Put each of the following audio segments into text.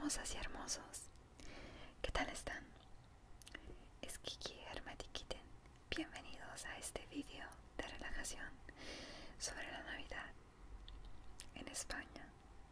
hermosas y hermosos. ¿Qué tal están? Es Kiki Hermetikiten. Bienvenidos a este vídeo de relajación sobre la Navidad en España.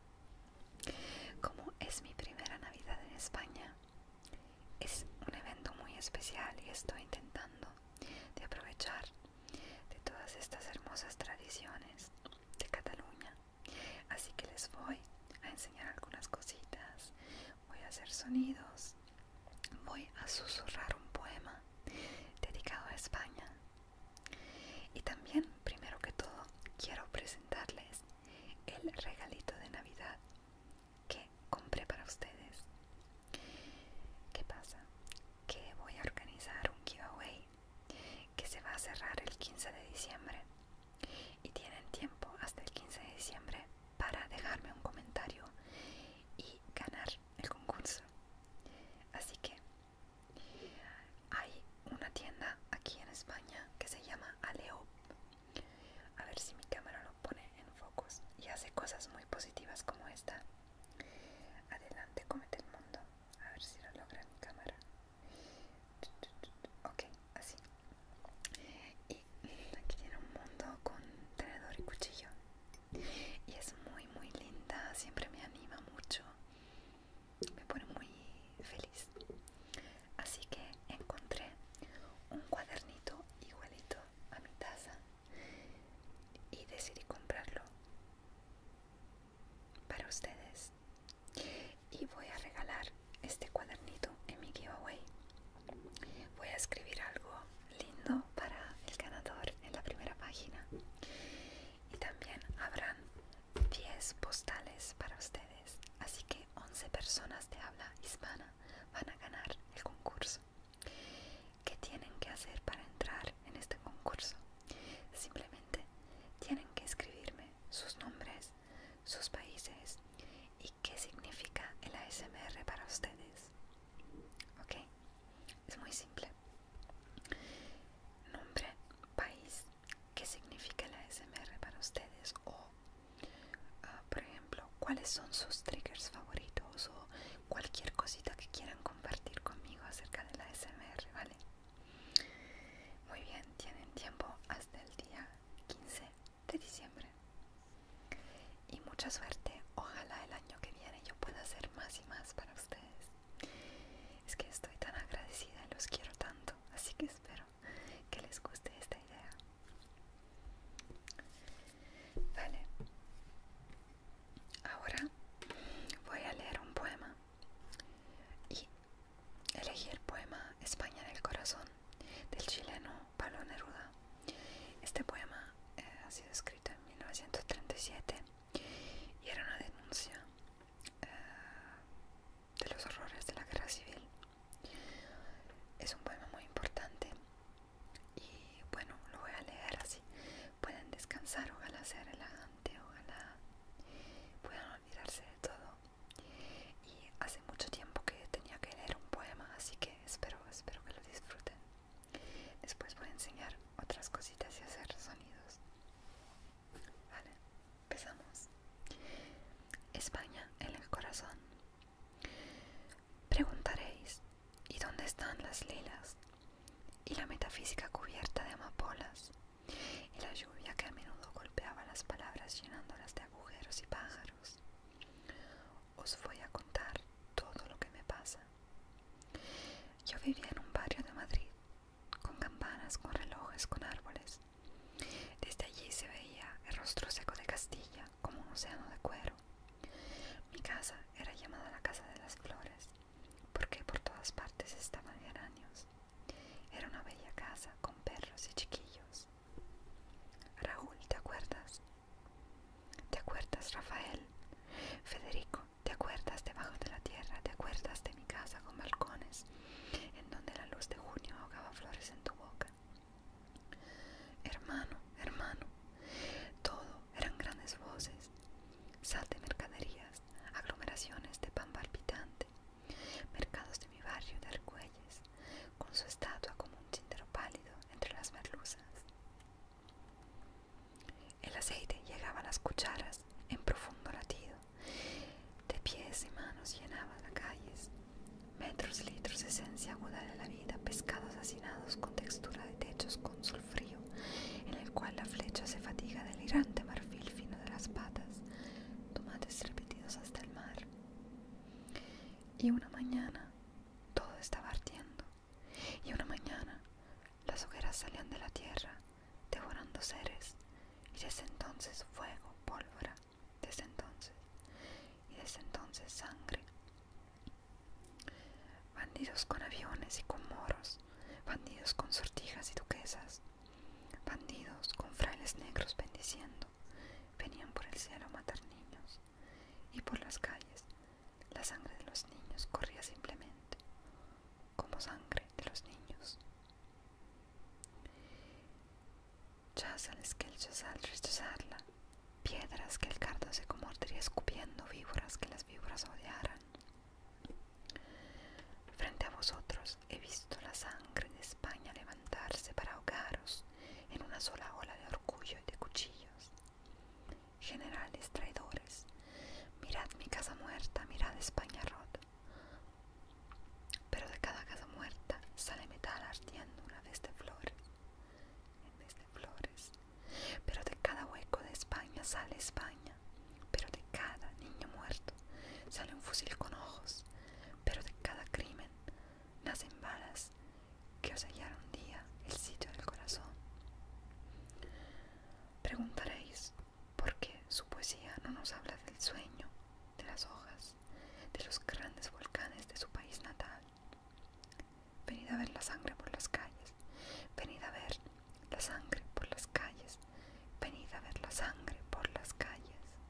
Como es mi primera Navidad en España, es un evento muy especial y estoy intentando de aprovechar de todas estas hermosas tradiciones de Cataluña. Así que les voy a enseñar algunas cositas, voy a hacer sonidos, voy a susurrar un poema dedicado a España. Y también, primero que todo, quiero presentarles el regalito de Navidad que compré para ustedes. ¿Qué pasa? Que voy a organizar un giveaway que se va a cerrar el 15 de diciembre y tienen tiempo hasta el 15 de diciembre para dejarme un comentario y ganar el concurso. Así que hay una tienda aquí en España que se llama Aleo. A ver si mi cámara lo pone en focus y hace cosas muy positivas como esta. Adelante, cómete el mundo. A ver si lo logra mi cámara. Ok, así. Y aquí tiene un mundo con tenedor y cuchillo. Y es muy linda, siempre me anima mucho. Me pone muy feliz. Así que encontré un cuadernito igualito a mi taza y decidí comprarlo para ustedes. Y voy a regalar este cuadernito en mi giveaway. Voy a escribir algo lindo para el ganador en la primera página. Y también habrán 10 postales para ustedes. Así que 11 personas de habla hispana van a ganar el concurso. ¿Qué tienen que hacer para entrar en este concurso? Simplemente tienen que escribirme sus nombres, sus países y qué significa el ASMR para ustedes. ¿Ok? Es muy simple. Nombre, país, qué significa el ASMR para ustedes o, por ejemplo, cuáles son sus triggers favoritos o cualquier cosita que quieran compartir conmigo acerca del ASMR, ¿vale? Muy bien, tienen tiempo hasta el día 15 de diciembre. Y mucha suerte, ojalá el año que viene yo pueda hacer más y más para ustedes. Es que estoy tan agradecida y los quiero tanto, así que espero que les guste esta idea. Vale, ahora voy a leer un poema y elegí el poema España en el corazón del chileno Pablo Neruda. Este poema ha sido escrito en 1937 y era una denuncia de los horrores de la guerra civil. Es un poema muy importante y bueno, lo voy a leer así. Pueden descansar, ojalá sea relajante, ojalá puedan olvidarse de todo. Y hace mucho tiempo que tenía que leer un poema, así que espero que lo disfruten. Después voy a enseñar otras cositas y hacer sonidos. Vale, empezamos. España en el corazón. Preguntaréis, ¿y dónde están las lilas? Y la metafísica cubierta de amapolas, y la lluvia que a menudo golpeaba las palabras llenándolas de agujeros y pájaros. Os voy a contar todo lo que me pasa. Yo vivía en un barrio de Madrid, con campanas, con relojes, con árboles. Desde allí se veía el rostro seco de Castilla como un océano de cuero. Mi casa era llamada la Casa de las Flores, porque por todas partes estaban geranios. Era una bella casa con perros y chiquillos. Raúl, ¿te acuerdas? ¿Te acuerdas, Rafael? Federico, ¿te acuerdas debajo de la tierra? ¿Te acuerdas de mi casa con balcones, en donde la luz de junio ahogaba flores en tu boca? Hermano, hermano, todo eran grandes voces, sal de mercaderías, aglomeraciones de pan palpitante, mercados de mi barrio de Argüelles, con su estatua como un tintero pálido entre las merluzas. El aceite llegaba a las cucharas en profundo latido, de pies pies y manos llenaban las calles. Metros, litros de esencia aguda de la vida, pescados hacinados con textura de techos con sol frío, en el cual la flecha se fatiga del irante marfil fino de las patas, tomates repetidos hasta el mar. Y una mañana todo estaba ardiendo, y una mañana las hogueras salían de la tierra, devorando seres, y desde entonces fuego, pólvora, desde entonces, y desde entonces sangre. Bandidos con aviones y con moros, bandidos con sortijas y duquesas, bandidos con frailes negros bendiciendo, venían por el cielo a matar niños, y por las calles la sangre de los niños corría simplemente, como sangre de los niños. Chazales que el chazal rechazarla, piedras que el cardo se comordería escupiendo, víboras que las víboras odiaran. Frente a vosotros he visto la sangre de España levantarse para ahogaros en una sola ola de orgullo y de cuchillos. Generales traidores, mirad mi casa muerta, mirad España rota. Pero de cada casa muerta sale metal ardiendo una vez de flores, en vez de flores. Pero de cada hueco de España sale España. Pero de cada niño muerto sale un fusil con ojos. Pero de cada crimen nacen balas que os hallarán un día el sitio del corazón. Preguntaréis por qué su poesía no nos habla del sueño, de las hojas, de los grandes volcanes de su país natal. Venid a ver la sangre por las calles, venid a ver la sangre por las calles, venid a ver la sangre por las calles.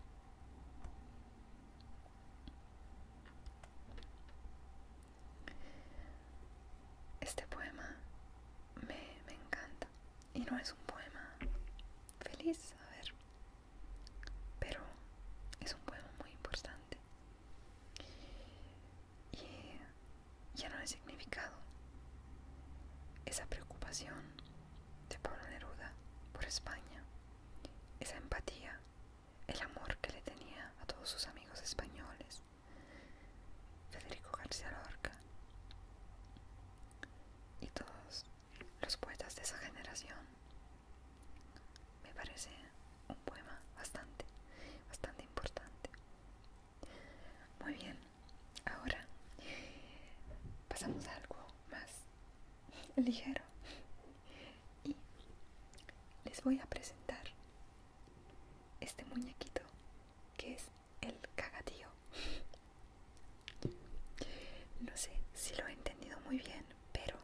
Este poema me encanta y no es un poema feliz, a ver, pero es un poema muy importante y lleno de significado. Esa preocupación de Pablo Neruda por España, esa empatía, el amor que le tenía a todos sus amigos españoles, Federico García Lorca y todos los poetas de esa generación. Me parece un poema bastante importante. Muy bien, ahora pasamos a algo más ligero y les voy a presentar este muñequito que es el cagatío. No sé si lo he entendido muy bien, pero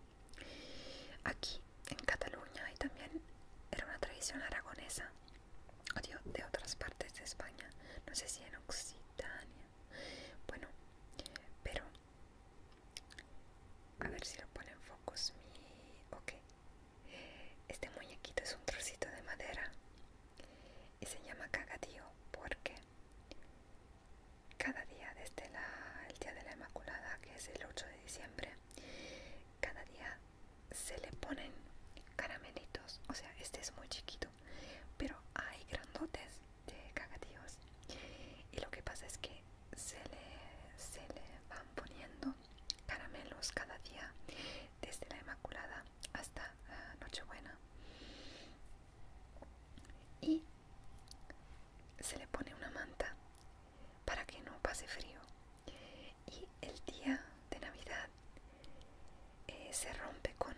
aquí en Cataluña y también era una tradición aragonesa o de otras partes de España, no sé si en Occitania, bueno, pero a ver si lo pone en focus ok, este muñequito es un trocito de madera y se llama cagatío porque cada día desde el día de la Inmaculada, que es el 8 de diciembre, cada día se le ponen caramelitos. O sea, este es muy chiquito, pero hay grandotes de cagatíos. Y lo que pasa es que se le van poniendo caramelos cada día desde la Inmaculada hasta Nochebuena. Y se le pone una manta para que no pase frío. Y el día de Navidad se rompe con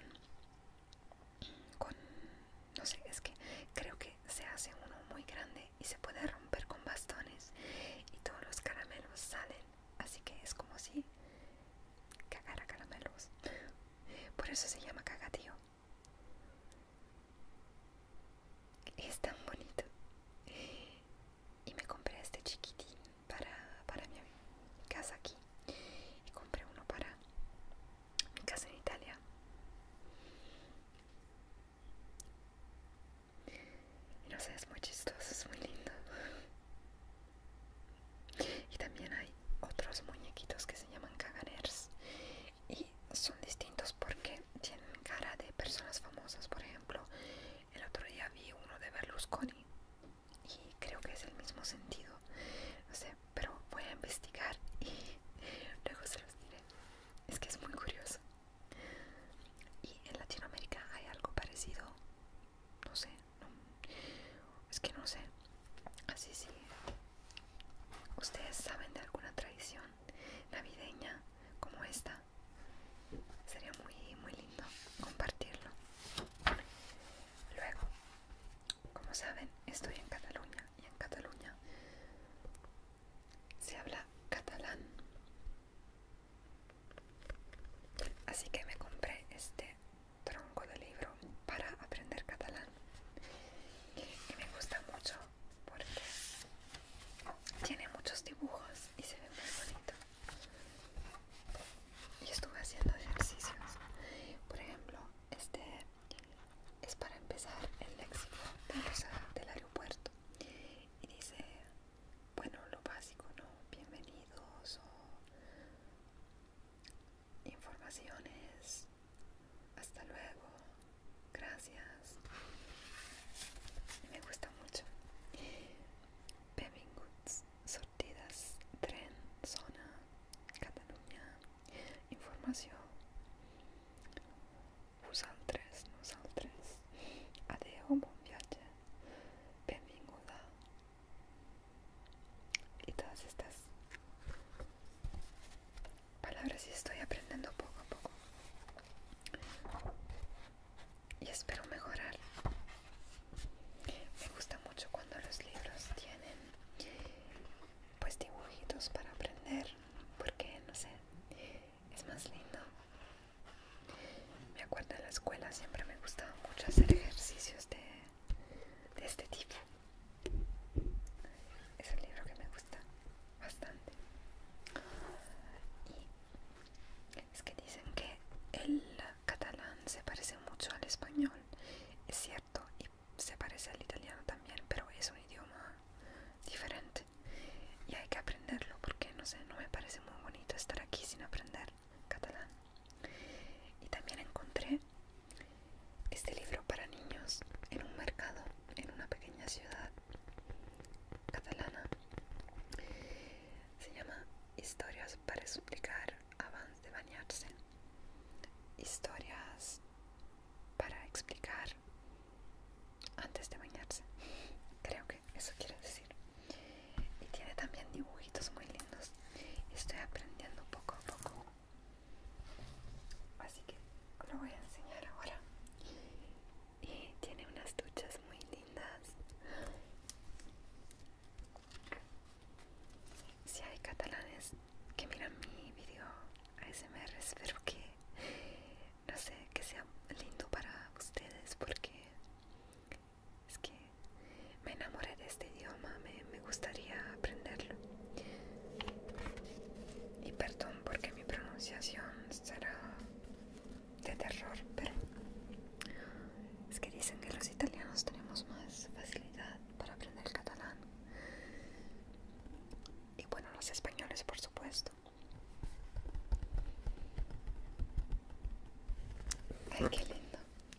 no sé, es que creo que se hace uno muy grande y se puede romper con bastones y todos los caramelos salen, así que es como si cagara caramelos. Por eso se llama cagatío. Es tan bonito. Y me compré este chiquitín para mi casa aquí y compré uno para mi casa en Italia. Y no sé, es muy chistoso, es muy lindo. Y también hay otros muñequitos que se llaman caganers y son distintos porque tienen cara de palabras y estoy aprendiendo poco a poco. Y espero mejorar. Me gusta mucho cuando los libros tienen pues dibujitos para aprender, porque no sé, es más lindo. Me acuerdo en la escuela siempre me gustaba mucho hacer ejercicios de este tipo. Es un libro que me gusta bastante. Y es que dicen que el catalán se parece mucho al español. Es cierto, y se parece al italiano también, pero es un idioma diferente. Y hay que aprenderlo porque, no sé, no me parece muy bonito estar aquí sin aprender catalán. Y también encontré este libro para niños en un mercado en una pequeña ciudad catalana. Se llama Historias para explicar antes de bañarse. Historias para explicar antes de bañarse. Creo que eso quiere decir. Y tiene también dibujitos muy lindos. Estoy aprendiendo poco a poco. Así que lo voy a enseñar ahora. Y tiene unas duchas muy lindas. Si hay catalanes que miran mi video ASMR, espero que, no sé, que sea lindo para ustedes, porque es que me enamoré de este idioma, me gustaría aprenderlo. Y perdón porque mi pronunciación será de terror, pero es que dicen que los italianos tenemos más facilidad para aprender el catalán. Y bueno, los españoles, por supuesto. Ay, qué lindo.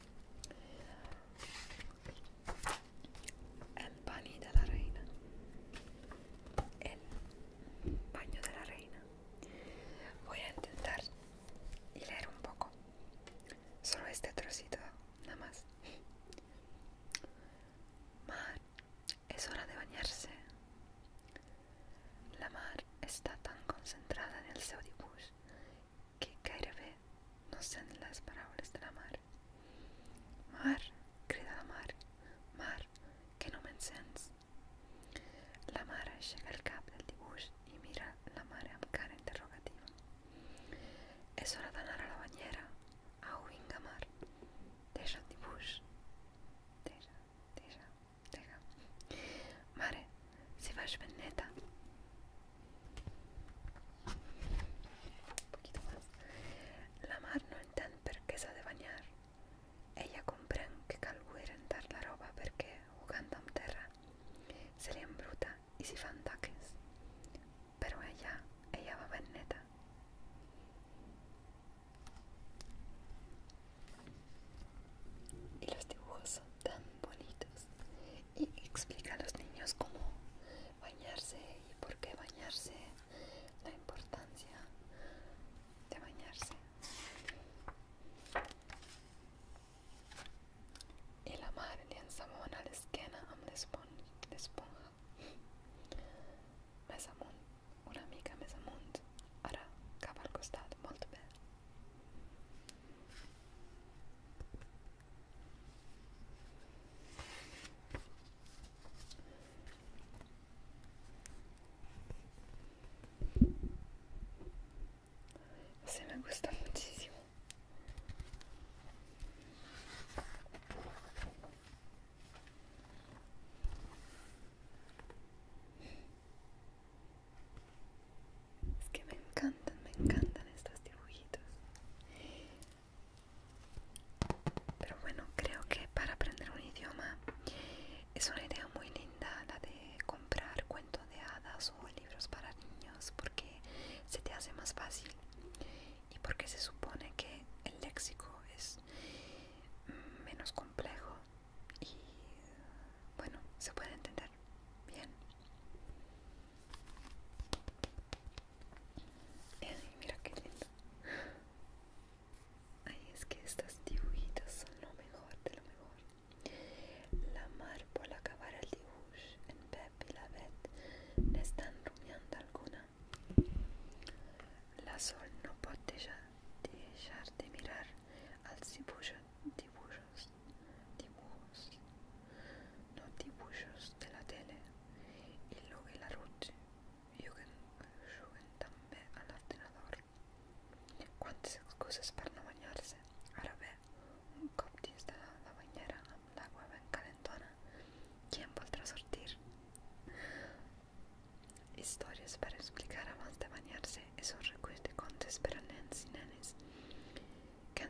El baño de la reina. El baño de la reina. Voy a intentar y leer un poco. Solo este trocito, nada más. Mar, es hora de bañarse. La mar està tan concentrada en el seu dibuix que gairebé no sent les paraules de la mar.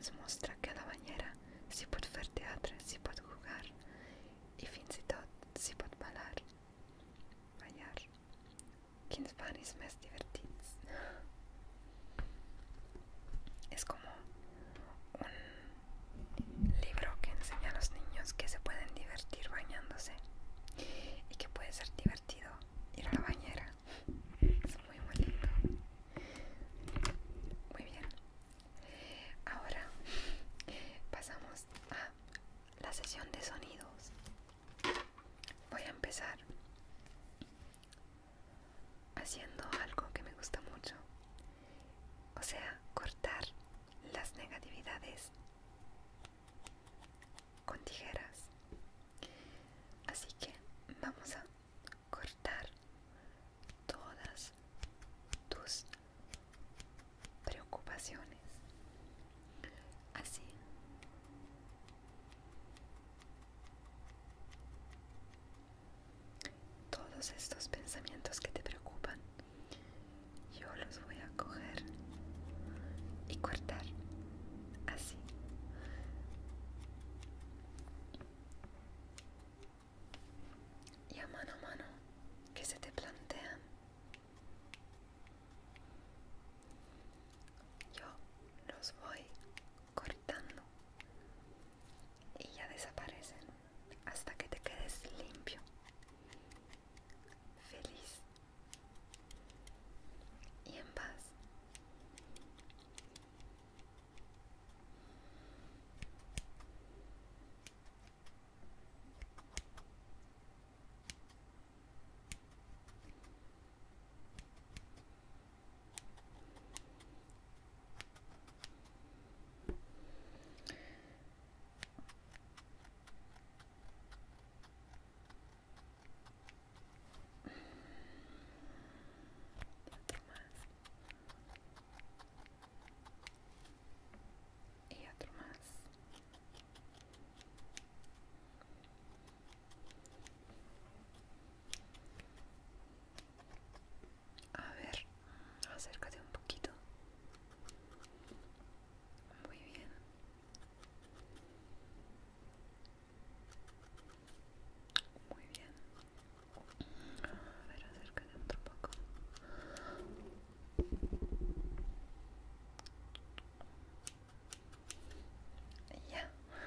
ens mostra que a la banyera s'hi pot fer teatre, s'hi pot jugar i fins i tot s'hi pot ballar. Quins banis més divertits. Es como un libro que enseña a los niños que se pueden divertir bañándose y que puede ser divertido ir a la bañera. Es muy muy lindo. Muy bien. Ahora pasamos a la sesión de sonidos. Voy a empezar haciendo algo que me gusta mucho, o sea, cortar las negatividades con tijeras. Así que vamos a cortar todas tus preocupaciones. Así. Todos estos pensamientos que te preocupan, yo los voy a coger y cortar. Así. Y a mano que se te plantean, yo los voy cortando y ya desaparecen hasta que te quedes limpio, feliz y en paz. Y otro más. A ver, acércate un poquito. Muy bien. Muy bien. A ver, acércate otro poco. Ya.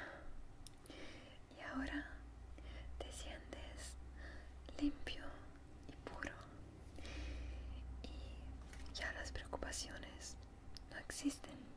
Y ahora te sientes limpio y puro. Y ya las preocupaciones no existen.